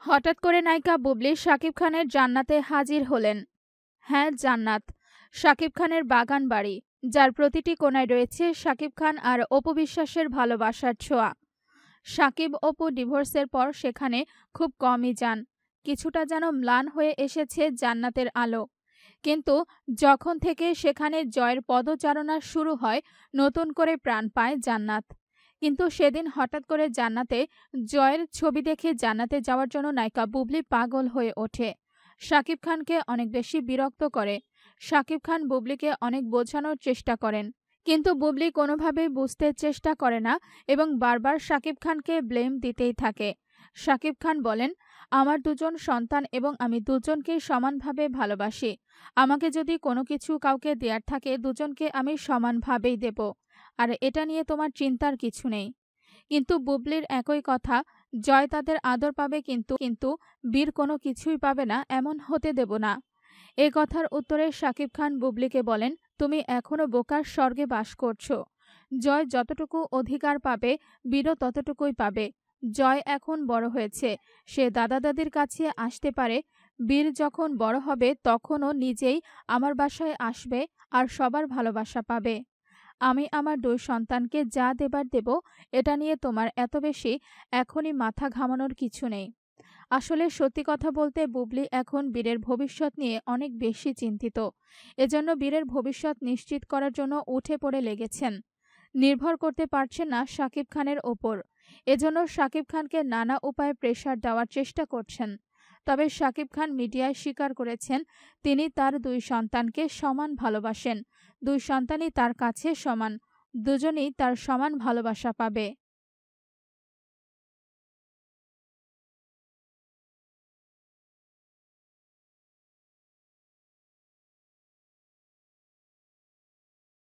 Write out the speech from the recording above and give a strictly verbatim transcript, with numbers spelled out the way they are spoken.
হঠাৎ করে নায়িকা বুবলি শাকিব খানের জান্নাতে হাজির হলেন। হ্যাঁ, জান্নাত, শাকিব খানের বাগান বাড়ি, যার প্রতিটি কোণায় রয়েছে শাকিব খান আর অপু বিশ্বাসের ভালোবাসার ছোঁয়া। শাকিব অপু ডিভোর্সের পর সেখানে খুব কমই যান, কিছুটা যেন ম্লান হয়ে এসেছে জান্নাতের আলো। কিন্তু যখন থেকে সেখানে জয়ের পদচারণা শুরু হয়, নতুন করে প্রাণ পায় জান্নাত। কিন্তু সেদিন হঠাৎ করে জান্নাতে জয়ের ছবি দেখে জান্নাতে যাওয়ার জন্য নায়িকা বুবলি পাগল হয়ে ওঠে। শাকিব খানকে অনেক বেশি বিরক্ত করে। শাকিব খান বুবলিকে অনেক বোঝানোর চেষ্টা করেন, কিন্তু বুবলি কোনোভাবেই বুঝতে চেষ্টা করে না এবং বারবার শাকিব খানকে ব্লেম দিতেই থাকে। শাকিব খান বলেন, আমার দুজন সন্তান এবং আমি দুজনকেই সমানভাবে ভালোবাসি। আমাকে যদি কোনো কিছু কাউকে দেয়ার থাকে, দুজনকে আমি সমানভাবেই দেব, আর এটা নিয়ে তোমার চিন্তার কিছু নেই। কিন্তু বুবলির একই কথা, জয় তাদের আদর পাবে কিন্তু কিন্তু বীর কোনো কিছুই পাবে না, এমন হতে দেব না। এ কথার উত্তরে শাকিব খান বুবলিকে বলেন, তুমি এখনো বোকার স্বর্গে বাস করছো। জয় যতটুকু অধিকার পাবে, বীরও ততটুকুই পাবে। জয় এখন বড় হয়েছে, সে দাদা দাদির কাছে আসতে পারে। বীর যখন বড় হবে তখনও নিজেই আমার বাসায় আসবে আর সবার ভালোবাসা পাবে। আমি আমার দুই সন্তানকে যা দেবার দেব, এটা নিয়ে তোমার এত বেশি এখনই মাথা ঘামানোর কিছু নেই। আসলে সত্যি কথা বলতে বুবলি এখন বীরের ভবিষ্যৎ নিয়ে অনেক বেশি চিন্তিত। এজন্য বীরের ভবিষ্যৎ নিশ্চিত করার জন্য উঠে পড়ে লেগেছেন। নির্ভর করতে পারছেন না শাকিব খানের ওপর। এজন্য শাকিব খানকে নানা উপায়ে প্রেশার দেওয়ার চেষ্টা করছেন। তবে শাকিব খান মিডিয়ায় স্বীকার করেছেন, তিনি তার দুই সন্তানকে সমান ভালোবাসেন। দুই সন্তানই তার কাছে সমান, দুজনেই তার সমান ভালোবাসা পাবে।